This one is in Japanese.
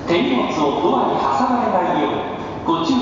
手荷物をドアに挟まれないようご注意